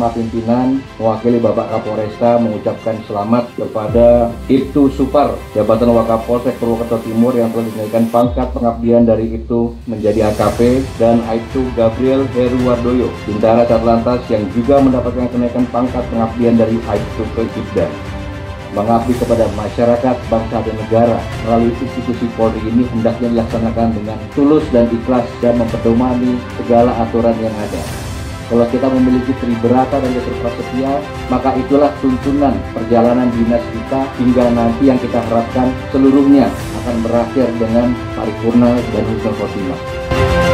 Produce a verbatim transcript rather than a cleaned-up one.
nama pimpinan, mewakili Bapak Kapolresta mengucapkan selamat kepada Ibtu Supar, jabatan Wakapolsek Purwokerto Timur yang telah dinaikkan pangkat pengabdian dari Ibtu menjadi A K P, dan Aibtu Gabriel Heruwardoyo, Bintara Satlantas yang juga mendapatkan kenaikan pangkat pengabdian dari Aibtu ke Ibda. Mengabdi kepada masyarakat, bangsa, dan negara melalui institusi Polri ini hendaknya dilaksanakan dengan tulus dan ikhlas dan memperdomani segala aturan yang ada. Kalau kita memiliki triberata dan jasa prasetya, maka itulah tuntunan perjalanan dinas kita hingga nanti yang kita harapkan seluruhnya akan berakhir dengan paripurna dan husnul khotimah.